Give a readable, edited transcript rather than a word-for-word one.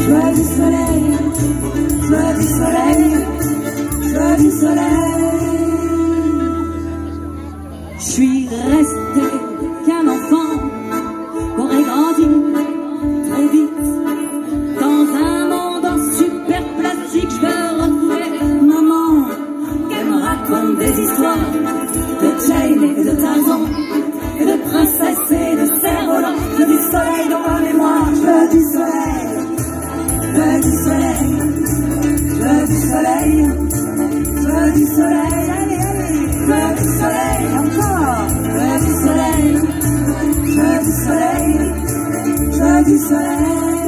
Je veux du soleil, je veux du soleil, je veux du soleil. Je suis restée qu'un enfant qu'aurait grandi très vite dans un monde en super plastique. Je veux retrouver maman, qu'elle me raconte des histoires de Jane et de Tarzan, et de princesses et de cerfs-volants. Je veux du soleil dans ma mémoire, je veux du soleil, je veux du soleil, je veux du soleil, je veux du soleil, allez, allez, je veux du soleil encore, je veux du soleil, je veux du soleil, je veux du soleil.